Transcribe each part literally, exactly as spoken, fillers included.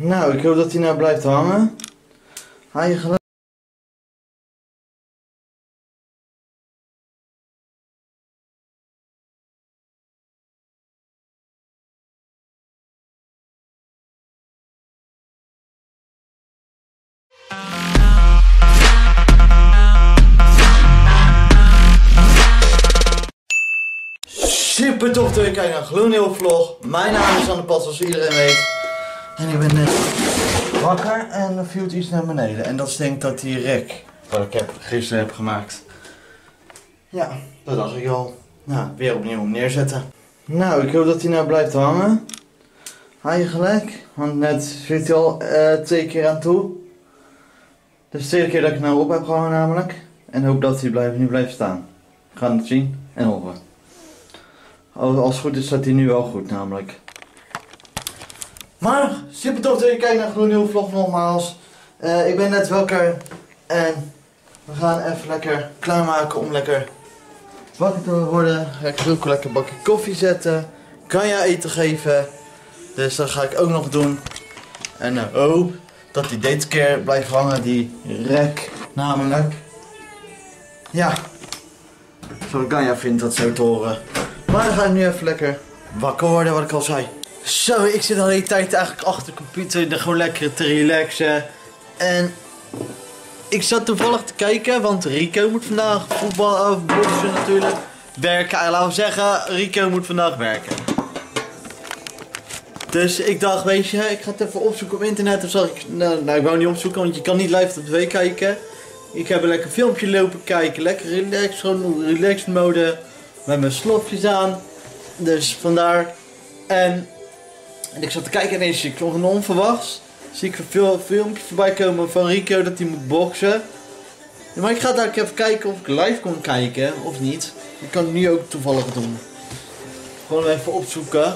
Nou, ik hoop dat hij nou blijft hangen. Haal je gelijk. Super tof dat je kijkt naar een gloednieuwe vlog. Mijn naam is Anne Pat, zoals iedereen weet. En ik ben net wakker en er viel iets naar beneden. En dat is denk ik dat die rek wat ik heb, gisteren heb gemaakt. Ja, dat dacht ik al. Nou, weer opnieuw neerzetten. Nou, ik hoop dat hij nou blijft hangen. Haal je gelijk, want net zit hij al uh, twee keer aan toe. Dat is de tweede keer dat ik nou op heb gehangen namelijk. En hoop dat hij blijft, nu blijft staan. We gaan het zien en horen. Als het goed is staat hij nu wel goed namelijk. Maar super tof dat je kijkt naar een gloednieuwe vlog nogmaals. Uh, ik ben net wakker en we gaan even lekker klaarmaken om lekker wakker te worden. Ga ik ook lekker een bakje koffie zetten. Kanja eten geven. Dus dat ga ik ook nog doen. En uh, hoop dat die deze keer blijft hangen, die rek namelijk. Ja, zoals Kanja vindt dat zo te horen. Maar dan ga ik nu even lekker wakker worden, wat ik al zei. Zo, ik zit al de hele tijd eigenlijk achter de computer er gewoon lekker te relaxen. En ik zat toevallig te kijken, want Rico moet vandaag voetbal, of boksen natuurlijk, werken. En laten we zeggen, Rico moet vandaag werken. Dus ik dacht, weet je, ik ga het even opzoeken op internet. Of zag ik, nou, nou ik wou niet opzoeken, want je kan niet live op tv kijken. Ik heb een lekker filmpje lopen kijken, lekker relaxed, gewoon relaxed mode. Met mijn slofjes aan. Dus vandaar. En, en ik zat te kijken en ineens zie ik nog een onverwachts. Zie ik veel filmpjes voorbij komen van Rico dat hij moet boksen. Ja, maar ik ga daar even kijken of ik live kon kijken of niet. Ik kan het nu ook toevallig doen. Gewoon even opzoeken.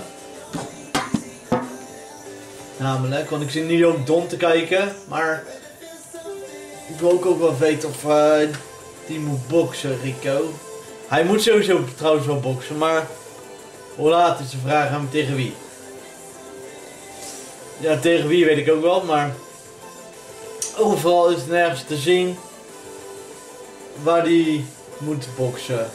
Namelijk, want ik zit nu ook Don te kijken. Maar ik wil ook, ook wel weten of uh, die moet boksen, Rico. Hij moet sowieso trouwens wel boksen, maar hoe laat is de vraag aan tegen wie? Ja, tegen wie weet ik ook wel, maar overal is het nergens te zien waar die moet boksen.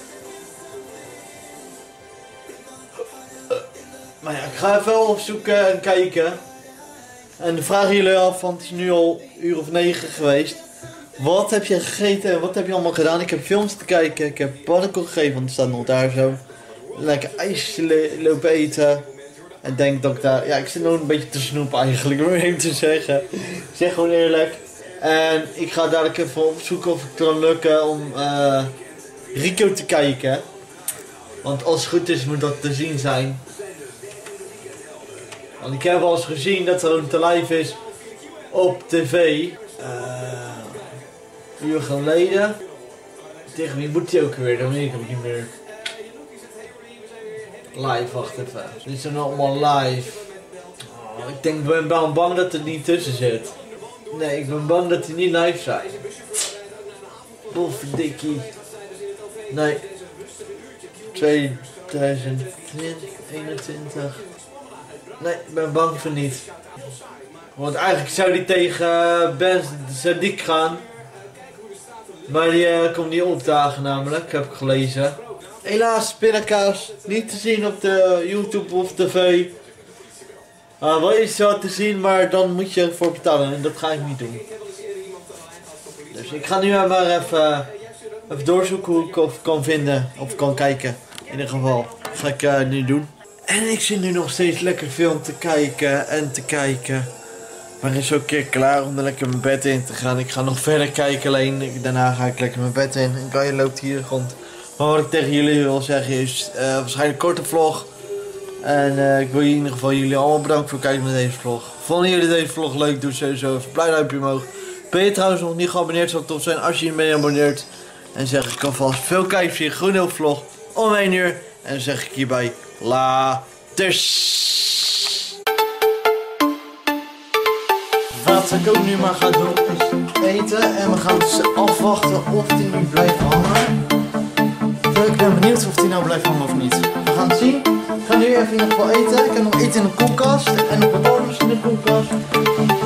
Maar ja, ik ga even opzoeken en kijken. En dan vragen jullie af, want het is nu al een uur of negen geweest. Wat heb je gegeten en wat heb je allemaal gedaan? Ik heb films te kijken, ik heb pannenkoek gegeven, want het staat nog daar zo. Lekker ijsje lopen eten. En denk dat ik daar, ja ik zit nog een beetje te snoepen eigenlijk, om even te zeggen. Ik zeg gewoon eerlijk. En ik ga dadelijk even opzoeken of het kan lukken om uh, Rico te kijken. Want als het goed is moet dat te zien zijn. Want ik heb al eens gezien dat er een te live is op tv. Uh, Een uur geleden. Tegen wie moet hij ook weer? Dan weet ik hem niet meer. Live, wacht even. Dit zijn allemaal live. Oh, ik denk, ik ben bang, bang dat het niet tussen zit. Nee, ik ben bang dat die niet live zijn. Boffendikkie. Nee. tweeduizend eenentwintig. Nee, ik ben bang voor niet. Want eigenlijk zou die tegen Ben Sadiq gaan. Maar die uh, komt niet opdagen namelijk, heb ik gelezen. Helaas, pindakaas, niet te zien op de YouTube of tv. Uh, wel is wel te zien, maar dan moet je ervoor betalen en dat ga ik niet doen. Dus ik ga nu maar even, even doorzoeken hoe ik of kan vinden, of kan kijken. In ieder geval, dat ga ik uh, nu doen. En ik zit nu nog steeds lekker film te kijken en te kijken. Maar is ook een keer klaar om er lekker mijn bed in te gaan. Ik ga nog verder kijken alleen. Daarna ga ik lekker mijn bed in. En Kanja loopt hier rond. Maar wat ik tegen jullie wil zeggen is uh, waarschijnlijk een korte vlog. En uh, ik wil in ieder geval jullie allemaal bedanken voor het kijken naar deze vlog. Vonden jullie deze vlog leuk? Doe sowieso even een blauw duimpje omhoog. Ben je trouwens nog niet geabonneerd? Zou het tof zijn als je je bent geabonneerd. En zeg ik alvast veel kijkers voor een groene vlog om één uur. En dan zeg ik hierbij laters. Wat ik ook nu maar ga doen is eten en we gaan dus afwachten of die nu blijft hangen. Ik ben benieuwd of die nou blijft hangen of niet. We gaan het zien. Ik ga nu even in ieder geval eten. Ik heb nog eten in de koelkast en nog wat anders in de koelkast.